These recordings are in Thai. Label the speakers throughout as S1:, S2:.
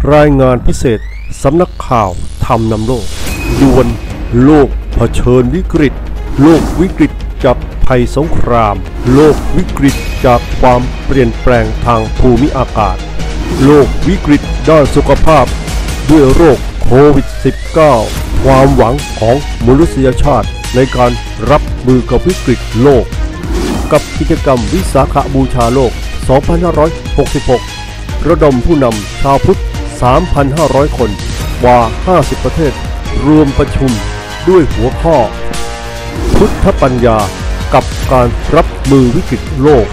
S1: รายงานพิเศษสำนักข่าวทำนำโลกด่วนโลกเผชิญวิกฤตโลกวิกฤตจากภัยสงครามโลกวิกฤตจากความเปลี่ยนแปลงทางภูมิอากาศโลกวิกฤตด้านสุขภาพด้วยโรคโควิด -19 ความหวังของมนุษยชาติในการรับมือกับวิกฤตโลกกับกิจกรรมวิสาขบูชาโลก 2566 ระดมผู้นำชาวพุทธ 3,500 คนกว่า 50 ประเทศรวมประชุมด้วยหัวข้อพุทธปัญญากับการรับมือวิกฤตโลก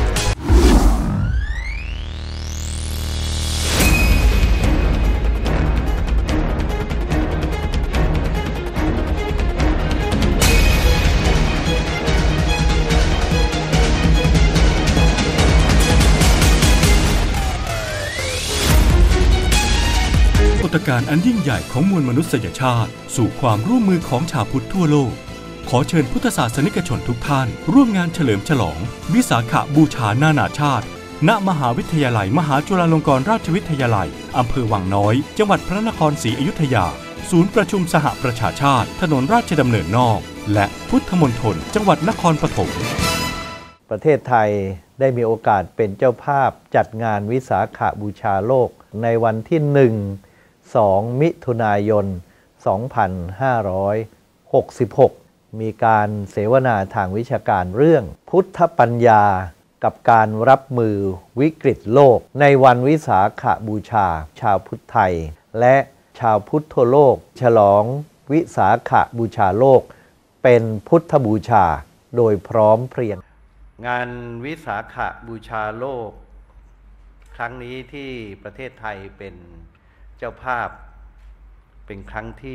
S2: ปรากฏการณ์อันยิ่งใหญ่ของมวลมนุษยชาติสู่ความร่วมมือของชาวพุทธทั่วโลกขอเชิญพุทธศาสนิกชนทุกท่านร่วมงานเฉลิมฉลองวิสาขบูชานานาชาติณมหาวิทยาลัยมหาจุฬาลงกรณราชวิทยาลัยอำเภอวังน้อยจังหวัดพระนครศรีอยุธยาศูนย์ประชุมสหประชาชาติถนนราชดำเนินนอกและพุทธมณฑลจังหวัดนครปฐม
S3: ประเทศไทยได้มีโอกาสเป็นเจ้าภาพจัดงานวิสาขบูชาโลกในวันที่ 1-2 มิถุนายน 2566 มีการเสวนาทางวิชาการเรื่องพุทธปัญญากับการรับมือวิกฤตโลกในวันวิสาขบูชาชาวพุทธไทยและชาวพุทธทั่วโลกฉลองวิสาขบูชาโลกเป็นพุทธบูชาโดยพร้อมเพรียงงานวิสาขบูชาโลกครั้งนี้ที่ประเทศไทยเป็นเจ้าภาพเป็นครั้งที่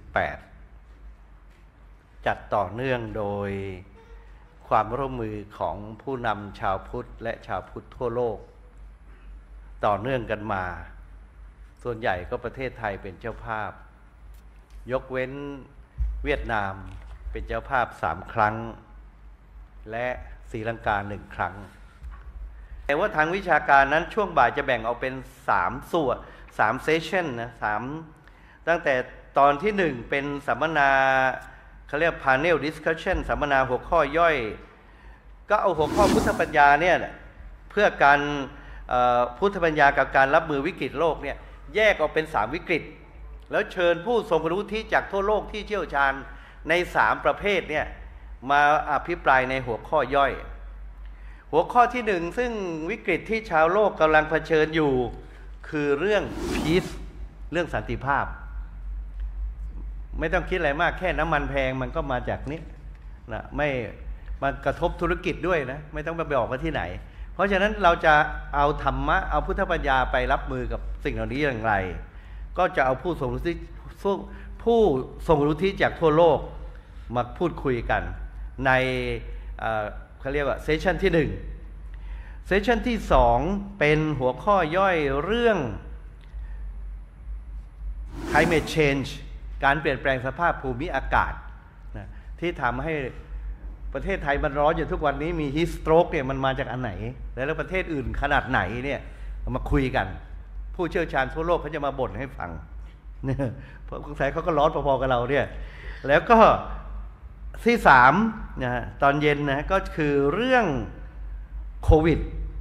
S3: 18 จัดต่อเนื่องโดยความร่วมมือของผู้นำชาวพุทธและชาวพุทธทั่วโลกต่อเนื่องกันมาส่วนใหญ่ก็ประเทศไทยเป็นเจ้าภาพยกเว้นเวียดนามเป็นเจ้าภาพ3 ครั้งและศรีลังกา1 ครั้งแต่ว่าทางวิชาการนั้นช่วงบ่ายจะแบ่งออกเป็น3 ส่วน3 เซสชั่นนะตั้งแต่ตอนที่1เป็นสัมมนาเขาเรียก panel discussion สัมมนาหัวข้อย่อยก็เอาหัวข้อพุทธปัญญาเนี่ยเพื่อการพุทธปัญญากับการรับมือวิกฤตโลกเนี่ยแยกออกเป็น3 วิกฤตแล้วเชิญผู้ทรงคุณวุฒิจากทั่วโลกที่เชี่ยวชาญใน3 ประเภทเนี่ยมาอภิปรายในหัวข้อย่อยหัวข้อที่1ซึ่งวิกฤตที่ชาวโลกกำลังเผชิญอยู่คือเรื่อง peace เรื่องสันติภาพไม่ต้องคิดอะไรมากแค่น้ำมันแพงมันก็มาจากนี้นะไม่มันกระทบธุรกิจด้วยนะไม่ต้องไปบอกว่าที่ไหนเพราะฉะนั้นเราจะเอาธรรมะเอาพุทธปัญญาไปรับมือกับสิ่งเหล่านี้อย่างไรก็จะเอาผู้ทรงรู้ที่จากทั่วโลกมาพูดคุยกันในเขาเรียกว่าเซสชันที่1เซสชันที่2เป็นหัวข้อย่อยเรื่อง climate change การเปลี่ยนแปลงสภาพภูมิอากาศนะที่ทำให้ประเทศไทยมันร้อนอยู่ทุกวันนี้มีฮีทสโตรกเนี่ยมันมาจากอันไหนแล้วประเทศอื่นขนาดไหนเนี่ยมาคุยกันผู้เชี่ยวชาญทั่วโลกเขาจะมาบ่นให้ฟังเนี่ยเพราะสงสัยเขาก็ร้อนพอๆกับเราเนี่ยแล้วก็ที่3นะตอนเย็นนะก็คือเรื่องโควิด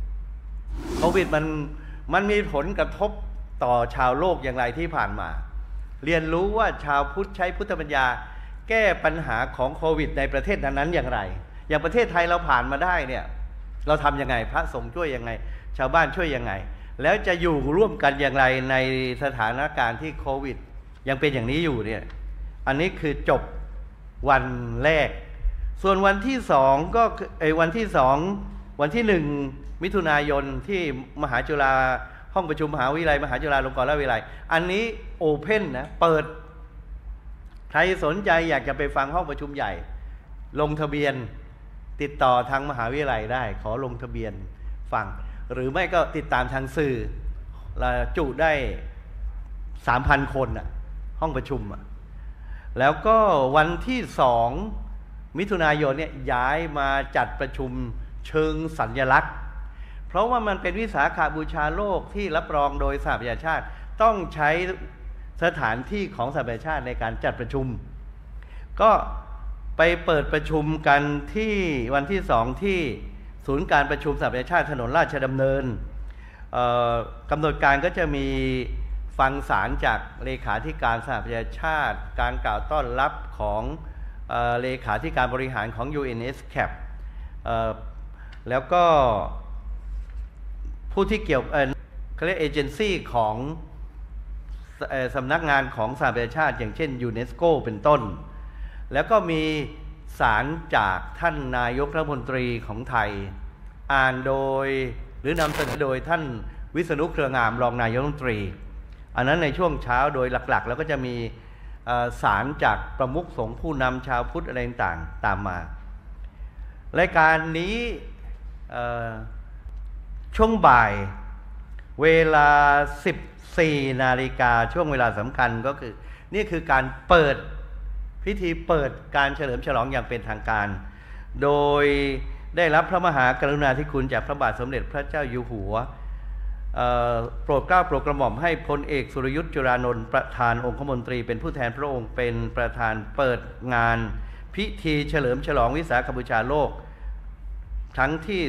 S3: มันมีผลกระทบต่อชาวโลกอย่างไรที่ผ่านมาเรียนรู้ว่าชาวพุทธใช้พุทธปัญญาแก้ปัญหาของโควิดในประเทศนั้นๆอย่างไรอย่างประเทศไทยเราผ่านมาได้เนี่ยเราทำยังไงพระสงฆ์ช่วยยังไงชาวบ้านช่วยยังไงแล้วจะอยู่ร่วมกันอย่างไรในสถานการณ์ที่โควิดยังเป็นอย่างนี้อยู่เนี่ยอันนี้คือจบวันแรกส่วนวันที่2ก็วันที่1 มิถุนายนที่มหาจุฬาห้องประชุมมหาวิทยาลัยมหาจุฬาลงกรณราชวิทยาลัยอันนี้โอเพ่นนะเปิดใครสนใจอยากจะไปฟังห้องประชุมใหญ่ลงทะเบียนติดต่อทางมหาวิทยาลัยได้ขอลงทะเบียนฟังหรือไม่ก็ติดตามทางสื่อจุได้ 3,000 คนน่ะห้องประชุมแล้วก็วันที่2 มิถุนายนเนี่ยย้ายมาจัดประชุมเชิงสัญลักษณ์ เพราะว่ามันเป็นวิสาขบูชาโลกที่รับรองโดยสหประชาชาติต้องใช้สถานที่ของสหประชาชาติในการจัดประชุมก็ไปเปิดประชุมกันที่วันที่2ที่ศูนย์การประชุมสหประชาชาติถนนราชดำเนินกำหนดการก็จะมีฟังสารจากเลขาธิการสหประชาชาติการกล่าวต้อนรับของเลขาธิการบริหารของ UNESCAP แล้วก็ผู้ที่เกี่ยวเขาเรียกเอเจนซี่ของสำนักงานของสหประชาชาติอย่างเช่นยูเนสโกเป็นต้นแล้วก็มีสารจากท่านนายกรัฐมนตรีของไทยอ่านโดยหรือนำเสนอโดยท่านวิษณุเครืองามรองนายกรัฐมนตรีอันนั้นในช่วงเช้าโดยหลักๆแล้วก็จะมีสารจากประมุขสงฆ์ผู้นำชาวพุทธอะไรต่างๆตามมารายการนี้ช่วงบ่ายเวลา 14 นาฬิกาช่วงเวลาสำคัญก็คือนี่คือการเปิดพิธีเปิดการเฉลิมฉลองอย่างเป็นทางการโดยได้รับพระมหากรุณาธิคุณจากพระบาทสมเด็จพระเจ้าอยู่หัวโปรดเกล้าโปรดกระหม่อมให้พลเอกสุรยุทธจุรานนท์ประธานองคมนตรีเป็นผู้แทนพระองค์เป็นประธานเปิดงานพิธีเฉลิมฉลองวิสาขบูชาโลกครั้งที่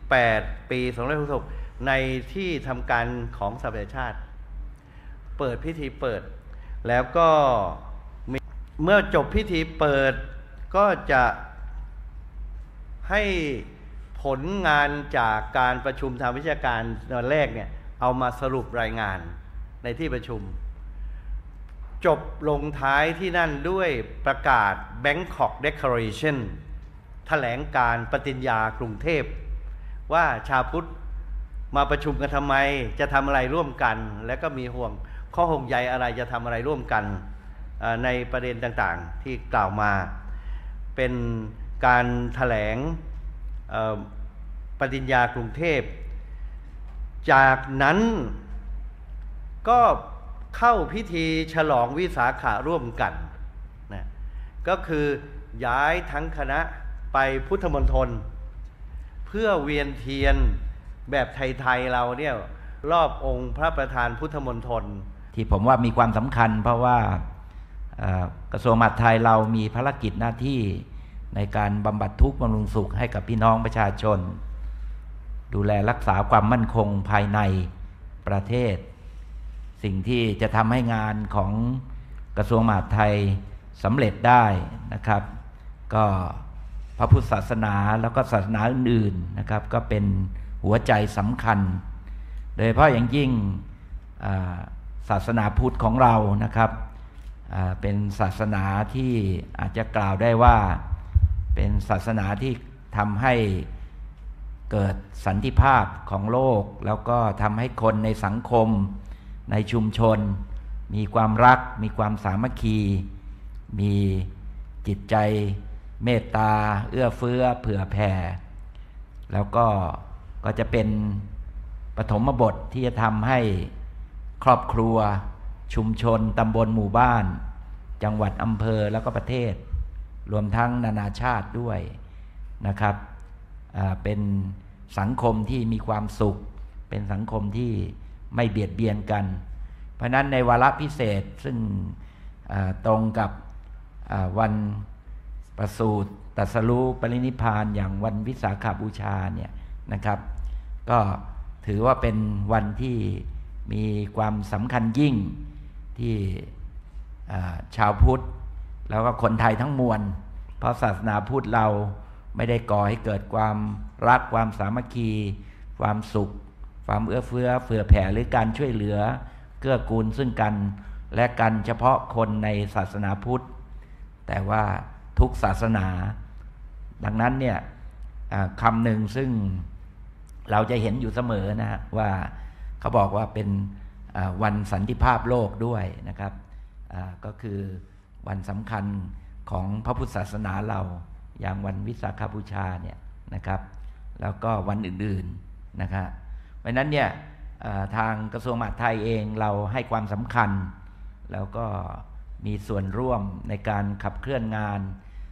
S3: 18ปี2566ในที่ทำการของสหประชาชาติเปิดพิธีเปิดแล้วก็เมื่อจบพิธีเปิดก็จะให้ผลงานจากการประชุมทางวิชาการวันแรกเนี่ยเอามาสรุปรายงานในที่ประชุมจบลงท้ายที่นั่นด้วยประกาศ Bangkok Declaration แถลงการปฏิญญากรุงเทพว่าชาวพุทธมาประชุมกันทำไมจะทำอะไรร่วมกันและก็มีข้อห่วงใยอะไรจะทำอะไรร่วมกันในประเด็นต่างๆที่กล่าวมาเป็นการแถลงปฏิญญากรุงเทพจากนั้นก็เข้าพิธีฉลองวิสาขะร่วมกันนะก็คือย้ายทั้งคณะไปพุทธมณฑลเพื่อเวียนเทียนแบบไทยๆเราเนี่ยรอบองค์พระประธานพุทธมณฑล
S4: ที่ผมว่ามีความสำคัญเพราะว่ากระทรวงมหาดไทยเรามีภารกิจหน้าที่ในการบำบัดทุกข์บำรุงสุขให้กับพี่น้องประชาชนดูแลรักษาความมั่นคงภายในประเทศสิ่งที่จะทำให้งานของกระทรวงมหาดไทยสำเร็จได้นะครับก็พระพุทธศาสนาแล้วก็ศาสนาอื่นๆนะครับก็เป็นหัวใจสำคัญโดยเฉพาะอย่างยิ่งศาสนาพุทธของเรานะครับเป็นศาสนาที่อาจจะกล่าวได้ว่าเป็นศาสนาที่ทำให้เกิดสันติภาพของโลกแล้วก็ทำให้คนในสังคมในชุมชนมีความรักมีความสามัคคีมีจิตใจเมตตาเอื้อเฟื้อเผื่อแผ่แล้วก็จะเป็นปฐมบทที่จะทำให้ครอบครัวชุมชนตำบลหมู่บ้านจังหวัดอำเภอแล้วก็ประเทศรวมทั้งนานาชาติด้วยนะครับเป็นสังคมที่มีความสุขเป็นสังคมที่ไม่เบียดเบียนกันเพราะนั้นในวาระพิเศษซึ่งตรงกับวันประสูติตรัสรู้ปรินิพพานอย่างวันวิสาขบูชาเนี่ยนะครับก็ถือว่าเป็นวันที่มีความสำคัญยิ่งที่ชาวพุทธแล้วก็คนไทยทั้งมวลเพราะศาสนาพุทธเราไม่ได้ก่อให้เกิดความรักความสามัคคีความสุขความเอื้อเฟื้อเผื่อแผ่หรือการช่วยเหลือเกื้อกูลซึ่งกันและกันเฉพาะคนในศาสนาพุทธแต่ว่าทุกศาสนาดังนั้นเนี่ยคำหนึ่งซึ่งเราจะเห็นอยู่เสมอนะว่าเขาบอกว่าเป็นวันสันติภาพโลกด้วยนะครับก็คือวันสำคัญของพระพุทธศาสนาเราอย่างวันวิสาขบูชาเนี่ยนะครับแล้วก็วันอื่นๆนะครับเพราะนั้นเนี่ยทางกระทรวงมหาดไทยเองเราให้ความสำคัญแล้วก็มีส่วนร่วมในการขับเคลื่อนงาน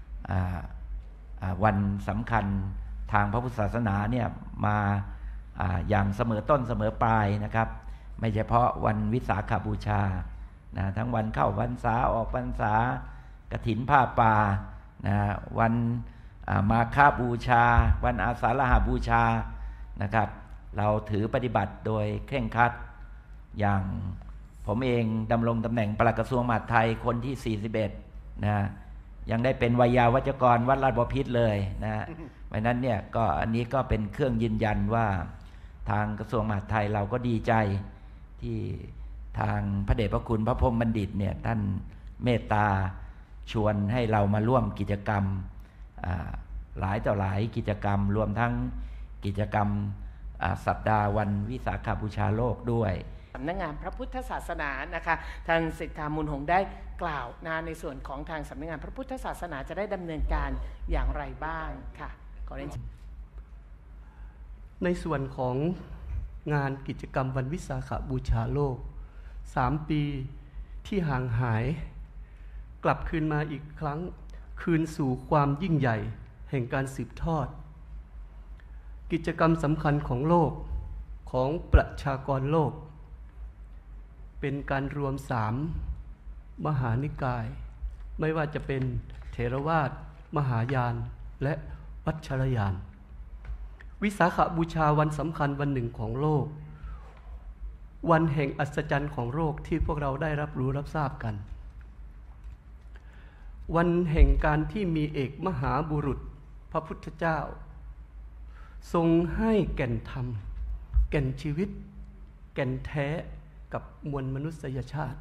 S4: วันสำคัญทางพระพุทธศาสนาเนี่ยมาอย่างเสมอต้นเสมอปลายนะครับไม่เฉพาะวันวิสาขบูชานะทั้งวันเข้าพรรษาออกพรรษากฐินผ้าป่านะวันมาฆบูชาวันอาสาฬหบูชานะครับเราถือปฏิบัติโดยเคร่งครัดอย่างผมเองดำรงตำแหน่งปลัดกระทรวงมหาดไทยคนที่41นะยังได้เป็นวิยาวัจกรวัดราชบพิตรเลยนะเพราะนั้นเนี่ยก็อันนี้ก็เป็นเครื่องยืนยันว่าทางกระทรวงมหาดไทยเราก็ดีใจที่ทางพระเดชพระคุณพระพรหมบัณฑิตเนี่ยท่านเมตตาชวนให้เรามาร่วมกิจกรรมหลายต่อหลายกิจกรรมรวมทั้งกิจกรรมสัปดาห์วันวิสาขบูชาโลกด้วย
S5: สำนักงานพระพุทธศาสนานะคะท่านสิทธามูลหงส์ได้กล่าวในส่วนของทางสำนักงานพระพุทธศาสนาจะได้ดำเนินการอย่างไรบ้างค่ะขอเรียน
S6: ในส่วนของงานกิจกรรมวันวิสาขบูชาโลก3 ปีที่ห่างหายกลับคืนมาอีกครั้งคืนสู่ความยิ่งใหญ่แห่งการสืบทอดกิจกรรมสำคัญของโลกของประชากรโลกเป็นการรวม3 มหานิกายไม่ว่าจะเป็นเถรวาทมหายานและวัชรยานวิสาขบูชาวันสำคัญวันหนึ่งของโลกวันแห่งอัศจรรย์ของโลกที่พวกเราได้รับรู้รับทราบกันวันแห่งการที่มีเอกมหาบุรุษพระพุทธเจ้าทรงให้แก่นธรรมแก่นชีวิตแก่นแท้กับมวลมนุษยชาติ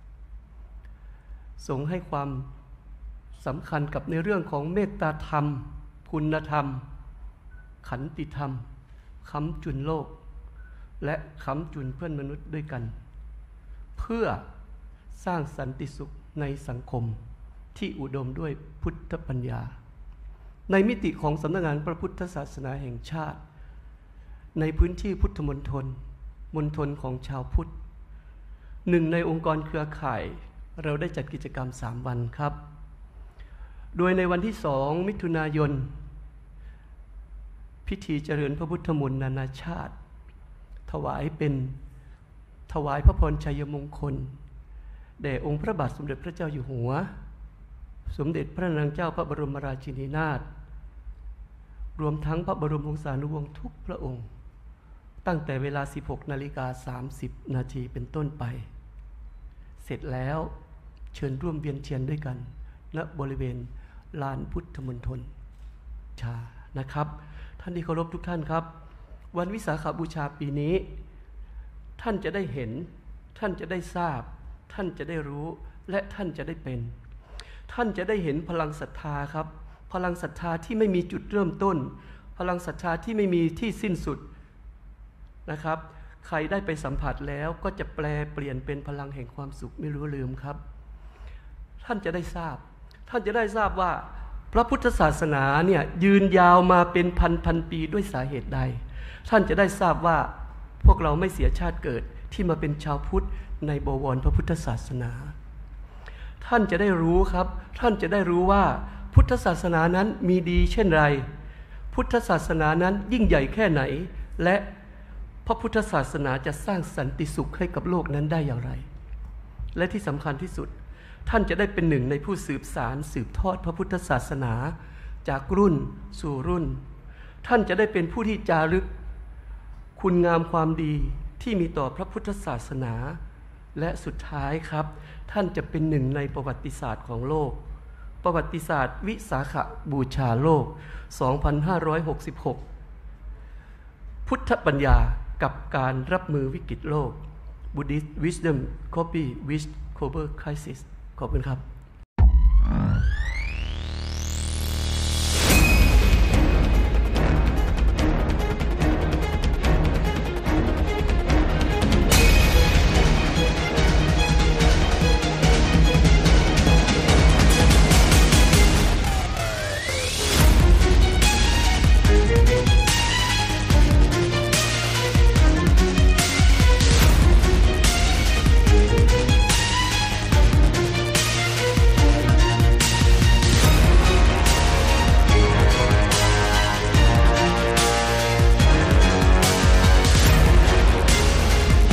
S6: ทรงให้ความสำคัญกับในเรื่องของเมตตาธรรมคุณธรรมขันติธรรมค้ำจุนโลกและค้ำจุนเพื่อนมนุษย์ด้วยกันเพื่อสร้างสันติสุขในสังคมที่อุดมด้วยพุทธปัญญาในมิติของสำนักงานพระพุทธศาสนาแห่งชาติในพื้นที่พุทธมณฑลมณฑลของชาวพุทธหนึ่งในองค์กรเครือข่ายเราได้จัดกิจกรรม3 วันครับโดยในวันที่2 มิถุนายนพิธีเจริญพระพุทธมนต์นานาชาติถวายพระพรชัยมงคลแด่องค์พระบาทสมเด็จพระเจ้าอยู่หัวสมเด็จพระนางเจ้าพระบรมราชินีนาถรวมทั้งพระบรมวงศานุวงศ์ทุกพระองค์ตั้งแต่เวลา 16:30 นาทีเป็นต้นไปเสร็จแล้วเชิญร่วมเวียนเทียนด้วยกันณบริเวณลานพุทธมณฑลชานะครับท่านที่เคารพทุกท่านครับวันวิสาขบูชาปีนี้ท่านจะได้เห็นท่านจะได้ทราบท่านจะได้รู้และท่านจะได้เป็นท่านจะได้เห็นพลังศรัทธาครับพลังศรัทธาที่ไม่มีจุดเริ่มต้นพลังศรัทธาที่ไม่มีที่สิ้นสุดนะครับใครได้ไปสัมผัสแล้วก็จะแปลเปลี่ยนเป็นพลังแห่งความสุขไม่รู้ลืมครับท่านจะได้ทราบว่าพระพุทธศาสนาเนี่ยยืนยาวมาเป็นพันปีด้วยสาเหตุใดท่านจะได้ทราบว่าพวกเราไม่เสียชาติเกิดที่มาเป็นชาวพุทธในบวรพระพุทธศาสนาท่านจะได้รู้ครับท่านจะได้รู้ว่าพุทธศาสนานั้นมีดีเช่นไรพุทธศาสนานั้นยิ่งใหญ่แค่ไหนและพระพุทธศาสนาจะสร้างสันติสุขให้กับโลกนั้นได้อย่างไรและที่สำคัญที่สุดท่านจะได้เป็นหนึ่งในผู้สืบสารสืบทอดพระพุทธศาสนาจากรุ่นสู่รุ่นท่านจะได้เป็นผู้ที่จารึกคุณงามความดีที่มีต่อพระพุทธศาสนาและสุดท้ายครับท่านจะเป็นหนึ่งในประวัติศาสตร์ของโลกประวัติศาสตร์วิสาขบูชาโลก 2566 พุทธปัญญากับการรับมือวิกฤตโลก Buddhist Wisdom Copy with Global Crisis ขอบคุณครับ